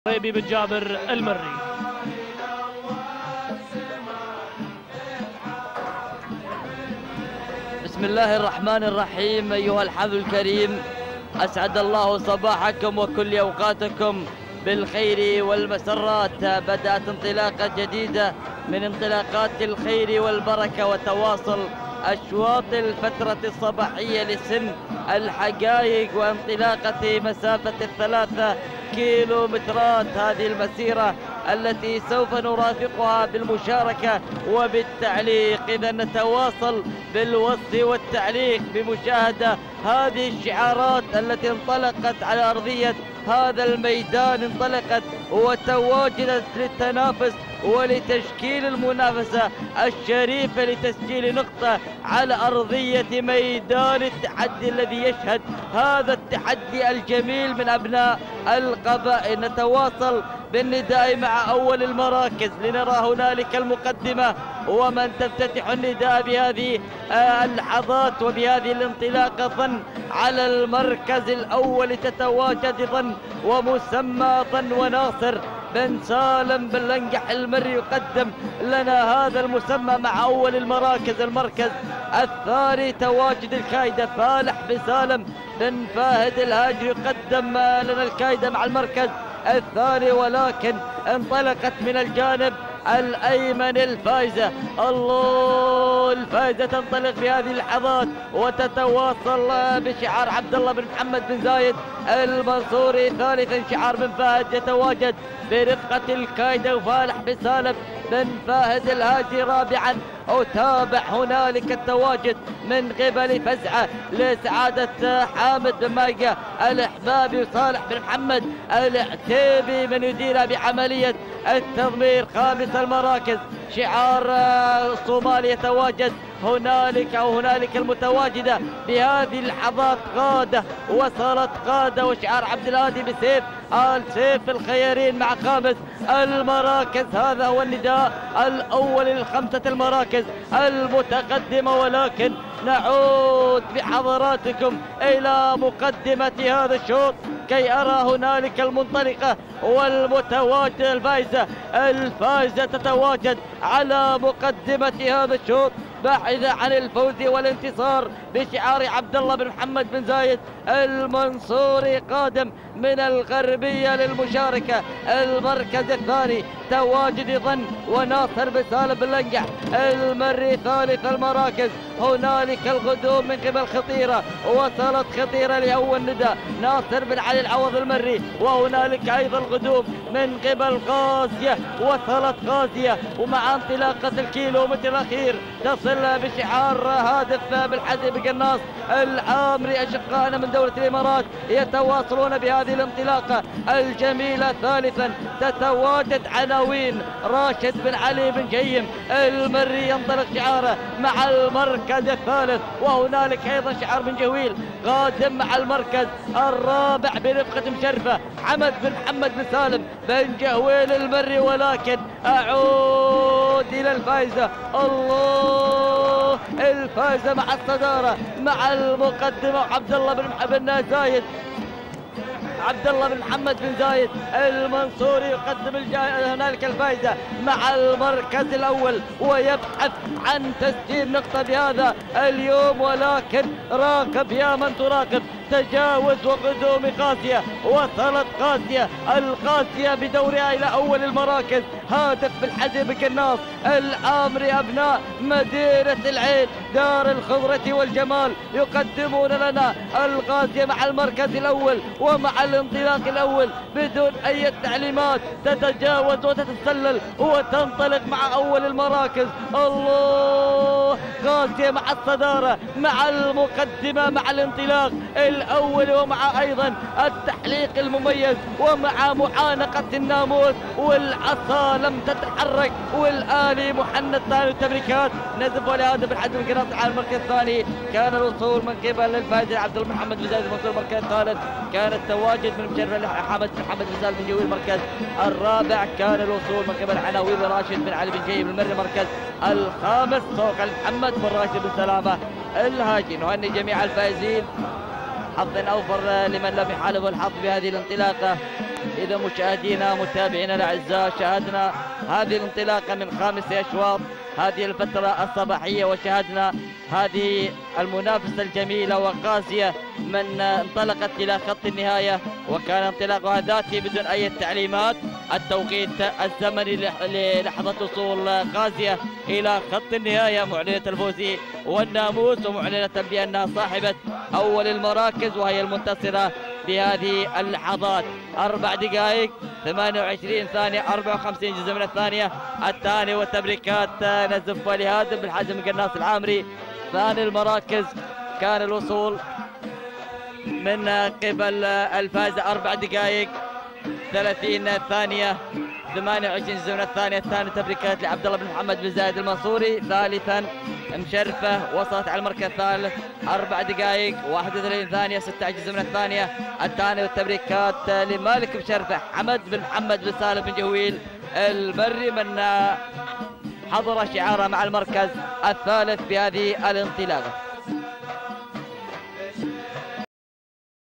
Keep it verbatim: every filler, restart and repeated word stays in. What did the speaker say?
ريبي بن جابر المري. بسم الله الرحمن الرحيم. أيها الحفل الكريم، أسعد الله صباحكم وكل أوقاتكم بالخير والمسرات. بدأت انطلاقة جديدة من انطلاقات الخير والبركة وتواصل أشواط الفترة الصباحية لسن الحقائق وانطلاقة مسافة الثلاثة كيلو مترات. هذه المسيرة التي سوف نرافقها بالمشاركة وبالتعليق. إذا نتواصل بالوصف والتعليق بمشاهدة هذه الشعارات التي انطلقت على أرضية هذا الميدان، انطلقت وتواجدت للتنافس ولتشكيل المنافسة الشريفة لتسجيل نقطة على أرضية ميدان التحدي الذي يشهد هذا التحدي الجميل من أبناء القبائل. نتواصل بالنداء مع أول المراكز لنرى هنالك المقدمة ومن تفتتح النداء بهذه اللحظات وبهذه الانطلاقة. ظن على المركز الأول تتواجد ظن ومسمى ظن وناصر بن سالم بن لنقح المري يقدم لنا هذا المسمى مع أول المراكز. المركز الثاني تواجد الكايدة فالح بن سالم بن فاهد الهاجري يقدم لنا الكايدة مع المركز الثاني، ولكن انطلقت من الجانب الأيمن الفائزة. الله، الفائزة تنطلق في هذه اللحظات وتتواصل بشعار عبد الله بن محمد بن زايد المنصوري. ثالثا شعار بن فهد يتواجد برفقة الكايدة وفالح بن سالم بن فهد الهاجري. رابعا أتابع هنالك التواجد من قبل فزعة لسعادة حامد بن مايقة الإحبابي وصالح بن محمد العتيبي من يدير بعملية التضمير. خامس المراكز شعار الصومالي يتواجد هنالك أو هنالك المتواجدة بهذه اللحظات قادة. وصلت قادة وشعار عبد الهادي بسيف آل سيف الخيرين مع خامس المراكز. هذا هو النداء الأول للخمسة المراكز المتقدمة، ولكن نعود بحضراتكم إلى مقدمة هذا الشوط كي أرى هنالك المنطلقة والمتواجدة الفائزة. الفائزة تتواجد على مقدمة هذا الشوط باحثة عن الفوز والانتصار بشعار عبد الله بن محمد بن زايد المنصوري قادم من الغربية للمشاركة. المركز الثاني تواجد ظن وناصر بن سالم بن لنقح المري. ثالث المراكز هنالك الغدوم من قبل خطيرة، وصلت خطيرة لأول نداء ناصر بن علي العوض المري، وهنالك أيضا الغدوم من قبل غازية، وصلت غازية ومع انطلاقة الكيلومتر الأخير تصل بشعار هادف بالحزب قناص العامري. أشقائنا من دولة الإمارات يتواصلون بهذه الانطلاقة الجميلة. ثالثا تتواجد عناوين راشد بن علي بن جيم المري ينطلق شعاره مع المركز الثالث، وهنالك أيضا شعار بن جويل قادم مع المركز الرابع برفقة مشرفة حمد بن محمد بن سالم بن جهويل المري. ولكن أعود إلى الفائزة. الله، الفائزة مع الصدارة مع المقدمة عبد الله بن بن زايد عبد الله بن محمد بن زايد المنصوري يقدم هنالك الفائزة مع المركز الأول ويبحث عن تسجيل نقطة بهذا اليوم. ولكن راقب يا من تراقب، تجاوز وقدوم قاسية. وصلت قاسية القاسية بدورها إلى أول المراكز. هادف بالحزب قناص العامري أبناء مدينة العين دار الخضرة والجمال يقدمون لنا القاسية مع المركز الأول ومع الانطلاق الأول بدون أي تعليمات. تتجاوز وتتسلل وتنطلق مع أول المراكز. الله، قاسية مع الصدارة مع المقدمة مع الانطلاق الأول ومع أيضا التحليق المميز ومع معانقة الناموس. والعصا لم تتحرك والآلي محنى ثاني التبريكات نزف ولهدف الحزم القناص على المركز الثاني. كان الوصول من قبل الفائز عبد الله محمد بن زايد المنصور. المركز الثالث كان التواجد من مشرف حمد بن محمد بن سالم بن جويل. المركز الرابع كان الوصول من قبل عناوين راشد بن علي بن جيب المري. المركز الخامس فوق محمد بن راشد بن سلامة الهاجي. نهني جميع الفائزين، حظ أوفر لمن لم يحالف الحظ بهذه الانطلاقة. إذا مشاهدينا متابعينا الأعزاء، شاهدنا هذه الانطلاقة من خامس أشواط هذه الفترة الصباحية، وشاهدنا هذه المنافسة الجميلة وقاسية من انطلقت إلى خط النهاية، وكان انطلاقها ذاتي بدون أي تعليمات. التوقيت الزمني للحظة وصول غازية إلى خط النهاية معلنة الفوز والناموس، ومعلنة بأنها صاحبة أول المراكز وهي المنتصرة بهذه اللحظات. أربع دقائق ثمانية وعشرين ثانية أربعة وخمسين جزء من الثانية. الثاني والتبريكات نزف لهادم بالحجم من قناص العامري. ثاني المراكز كان الوصول من قبل الفائزة أربع دقائق ثلاثين ثانية ثمانية وعشرين جزء من الثانية. الثاني تبريكات لعبد الله بن محمد بن زايد المنصوري. ثالثا مشرفة وصلت على المركز الثالث أربع دقائق واحد وثلاثين ثانية ستة عشر جزء من الثانية. الثاني والتبريكات لمالك مشرفة حمد بن محمد بن سالم بن جويل المري من حضر شعاره مع المركز الثالث بهذه الانطلاقة.